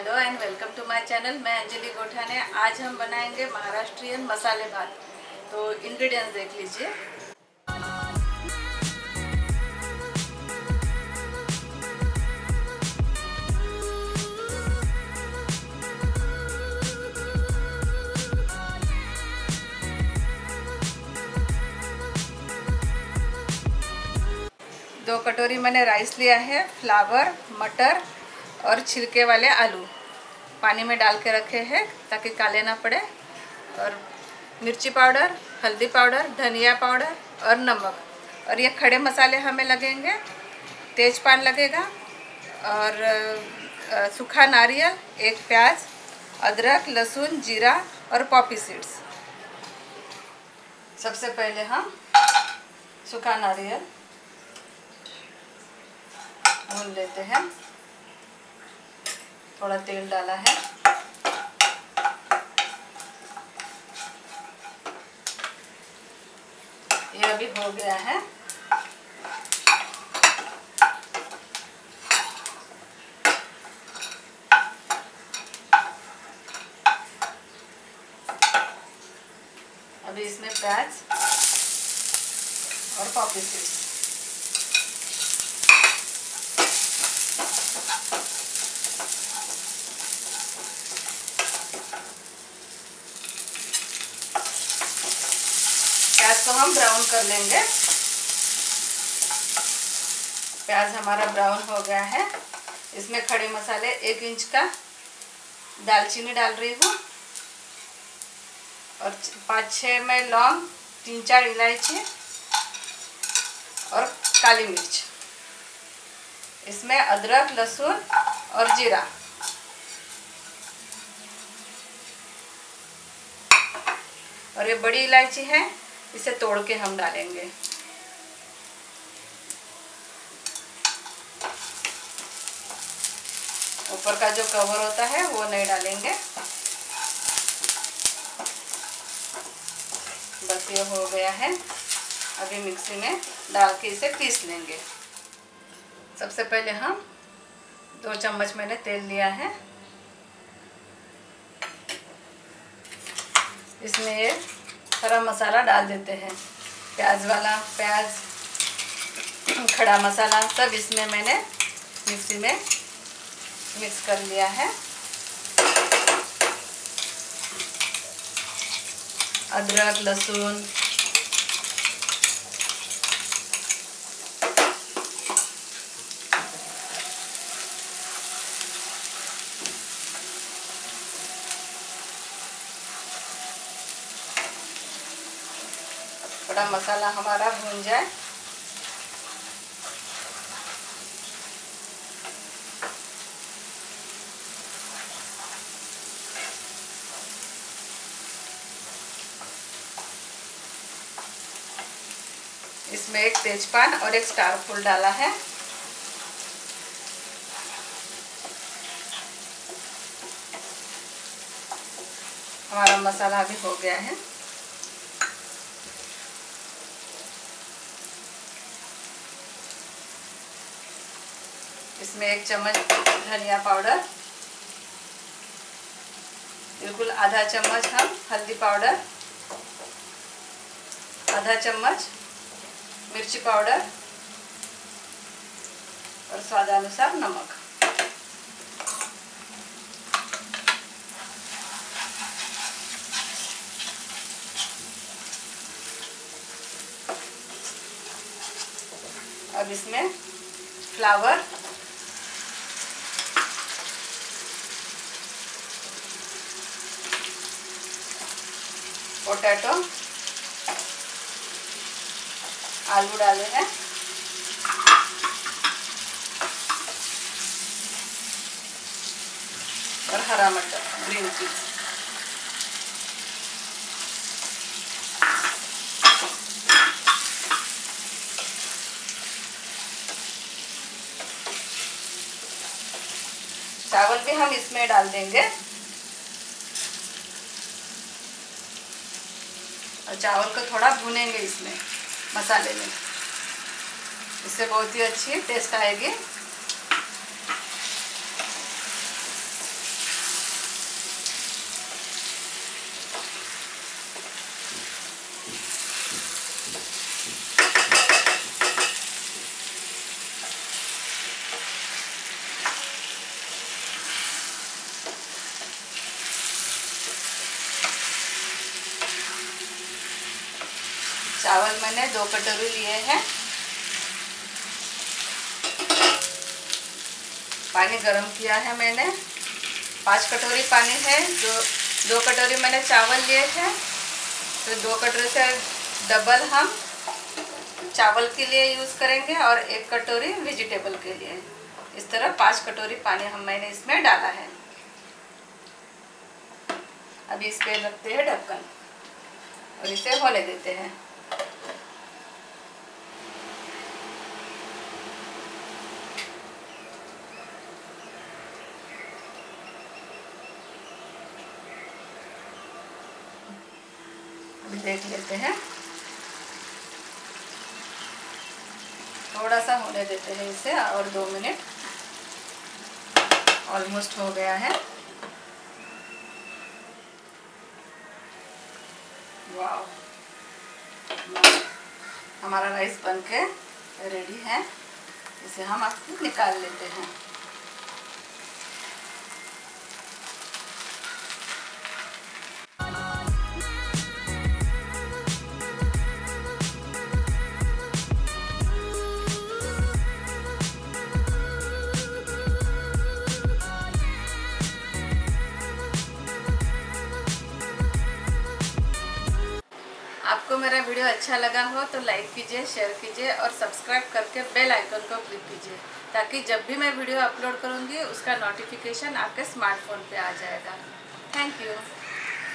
Hello and welcome to my channel. मैं अंजलि गोठाने। आज हम बनाएंगे महाराष्ट्रियन मसाले भात। तो इंग्रेडिएंट्स देख लीजिए। दो कटोरी मैंने राइस लिया है, फ्लावर, मटर और छिलके वाले आलू पानी में डाल के रखे हैं ताकि काले ना पड़े, और मिर्ची पाउडर, हल्दी पाउडर, धनिया पाउडर और नमक। और ये खड़े मसाले हमें लगेंगे, तेजपान लगेगा और सूखा नारियल, एक प्याज, अदरक, लहसुन, जीरा और पॉपी सीड्स। सबसे पहले हम सूखा नारियल भून लेते हैं। थोड़ा तेल डाला है। ये अभी हो गया है। अभी इसमें प्याज और पॉपी सीड्स। प्याज को हम ब्राउन कर लेंगे। प्याज हमारा ब्राउन हो गया है। इसमें खड़े मसाले 1 इंच का दालचीनी डाल रही हूँ और 5-6 में लौंग, 3-4 इलायची और काली मिर्च। इसमें अदरक, लहसुन और जीरा। और ये बड़ी इलायची है, इसे तोड़ के हम डालेंगे। ऊपर का जो कवर होता है वो नहीं डालेंगे। बस ये हो गया है। अभी मिक्सी में डाल के इसे पीस लेंगे। सबसे पहले हम 2 चम्मच मैंने तेल लिया है। इसमें ये खड़ा मसाला डाल देते हैं। प्याज, खड़ा मसाला सब इसमें मैंने मिक्सी में मिक्स कर लिया है। अदरक, लहसुन, थोड़ा मसाला हमारा भून जाए। इसमें एक तेजपान और एक स्टार फूल डाला है। हमारा मसाला अभी हो गया है। इसमें 1 चम्मच धनिया पाउडर, बिल्कुल आधा चम्मच हम हल्दी पाउडर, आधा चम्मच मिर्ची पाउडर और स्वादानुसार नमक। अब इसमें फ्लावर, पोटैटो, आलू डाले हैं और हरा मटर, ग्रीन चीज। चावल भी हम इसमें डाल देंगे और चावल को थोड़ा भूनेंगे इसमें मसाले में। इससे बहुत ही अच्छी टेस्ट आएगी। चावल मैंने 2 कटोरी लिए हैं। पानी गरम किया है मैंने, 5 कटोरी पानी है। जो 2 कटोरी मैंने चावल लिए थे, तो 2 कटोरी से डबल हम चावल के लिए यूज़ करेंगे और 1 कटोरी वेजिटेबल के लिए। इस तरह 5 कटोरी पानी मैंने इसमें डाला है। अभी इस पे रखते हैं ढक्कन और इसे होने देते हैं। अभी देख लेते हैं, थोड़ा सा होने देते हैं इसे और 2 मिनट। ऑलमोस्ट हो गया है। वाह, हमारा राइस बनके रेडी है। इसे हम अब निकाल लेते हैं। आपको मेरा वीडियो अच्छा लगा हो तो लाइक कीजिए, शेयर कीजिए और सब्सक्राइब करके बेल आइकन को क्लिक कीजिए, ताकि जब भी मैं वीडियो अपलोड करूंगी उसका नोटिफिकेशन आपके स्मार्टफोन पे आ जाएगा। Thank you.